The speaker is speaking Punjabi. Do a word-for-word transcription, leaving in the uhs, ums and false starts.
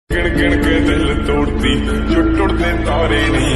गिण गिण के दिल तोड़ती जो टुटते तारे नहीं।